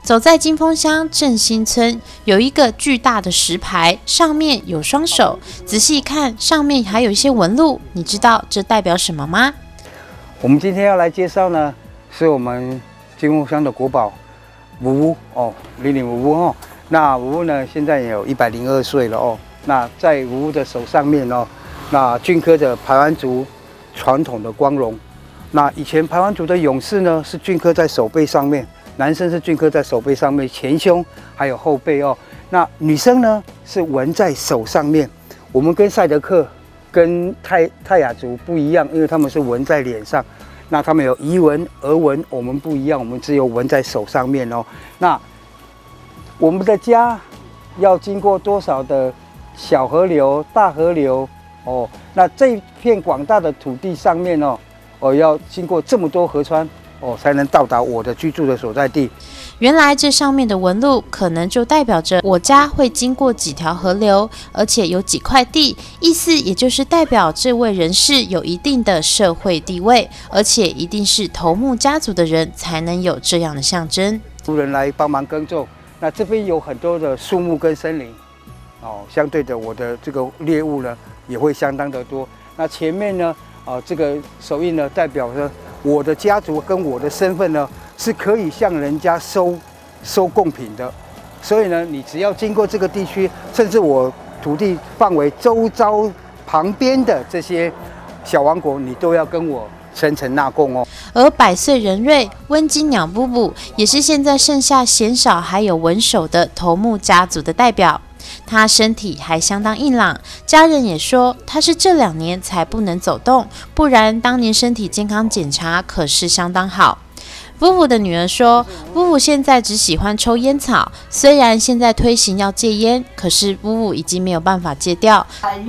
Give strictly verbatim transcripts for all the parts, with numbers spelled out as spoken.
走在金峰乡振兴村，有一个巨大的石牌，上面有双手，仔细看，上面还有一些纹路，你知道这代表什么吗？ 我们今天要来介绍呢，是我们金峰乡的国宝吴哦，李李吴哦。那吴呢，现在也有一百零二岁了哦。那在吴的手上面哦，那镌刻着排湾族传统的光荣。那以前排湾族的勇士呢，是镌刻在手背上面，男生是镌刻在手背上面、前胸还有后背哦。那女生呢，是纹在手上面。我们跟赛德克、跟泰泰雅族不一样，因为他们是纹在脸上，那他们有遗纹、额纹，我们不一样，我们只有纹在手上面哦。那我们的家要经过多少的小河流、大河流哦？那这片广大的土地上面哦。哦，要经过这么多河川哦，才能到达我的居住的所在地。 原来这上面的纹路可能就代表着我家会经过几条河流，而且有几块地，意思也就是代表这位人士有一定的社会地位，而且一定是头目家族的人才能有这样的象征。 族人来帮忙耕种，那这边有很多的树木跟森林哦，相对的我的这个猎物呢也会相当的多。那前面呢？啊，这个手印呢，代表着我的家族跟我的身份呢，是可以向人家收收贡品的。所以呢，你只要经过这个地区，甚至我土地范围周遭旁边的这些小王国，你都要跟我生辰纳贡哦。 而百岁人瑞温金鸟布布，也是现在剩下鲜少还有纹手的头目家族的代表。他身体还相当硬朗，家人也说他是这两年才不能走动，不然当年身体健康检查可是相当好。夫妇的女儿说，夫妇现在只喜欢抽烟草，虽然现在推行要戒烟，可是夫妇已经没有办法戒掉。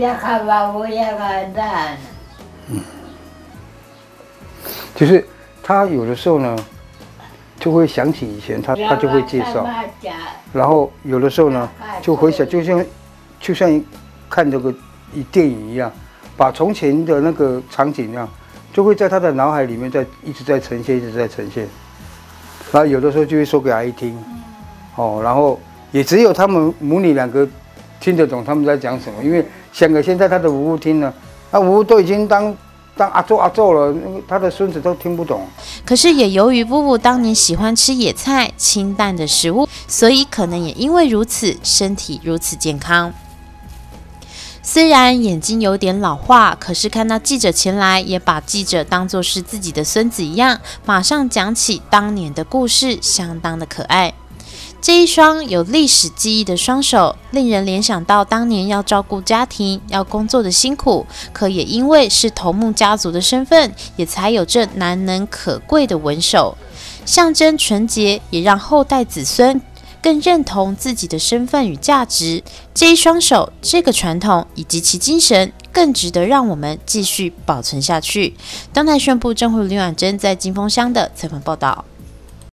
嗯，就是他有的时候呢，就会想起以前他，他就会介绍，然后有的时候呢，就回想，就像就像看这个一电影一样，把从前的那个场景一样，就会在他的脑海里面在一直在呈现，一直在呈现。然后有的时候就会说给阿姨听，哦，然后也只有他们母女两个听得懂他们在讲什么，因为像个现在他的吴吴听呢，那吴吴都已经当。当阿祖阿祖了，他的孙子都听不懂。 可是也由于布布当年喜欢吃野菜、清淡的食物，所以可能也因为如此，身体如此健康。虽然眼睛有点老化，可是看到记者前来，也把记者当作是自己的孙子一样，马上讲起当年的故事，相当的可爱。这一双有历史记忆的双手，令人联想到当年要照顾家庭、要工作的辛苦，可也因为是头目家族的身份，也才有这难能可贵的纹手，象征纯洁，也让后代子孙更认同自己的身份与价值。这一双手，这个传统以及其精神，更值得让我们继续保存下去。当代宣布郑慧刘婉珍在金峰乡的采访报道。